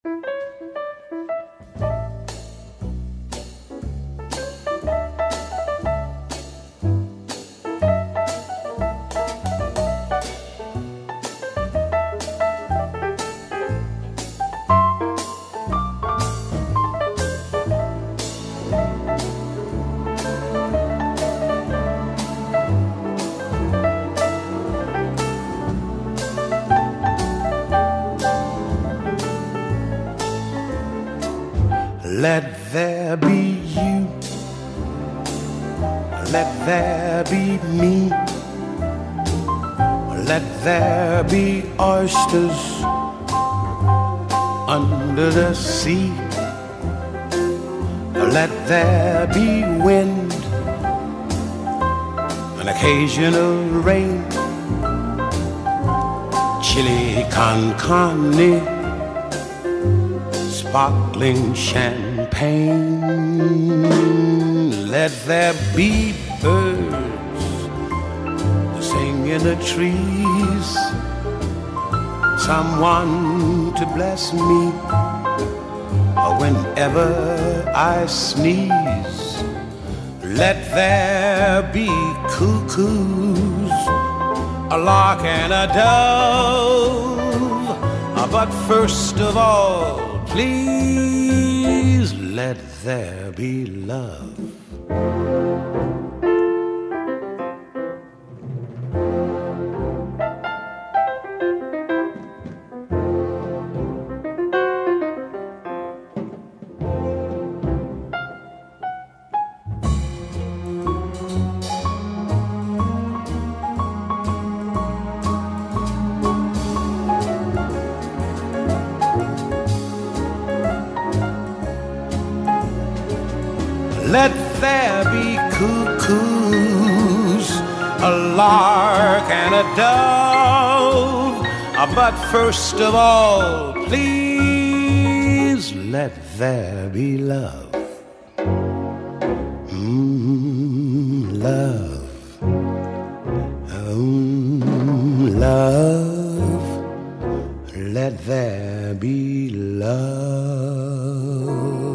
Let there be you, let there be me, let there be oysters under the sea, let there be wind, an occasional rain, chili con carne, sparkling champagne. Let there be birds to sing in the trees, someone to bless me whenever I sneeze. Let there be cuckoos, a lark and a dove, but first of all, please let there be love. Let there be cuckoos, a lark and a dove, but first of all, please let there be love. Love. Love. Let there be love.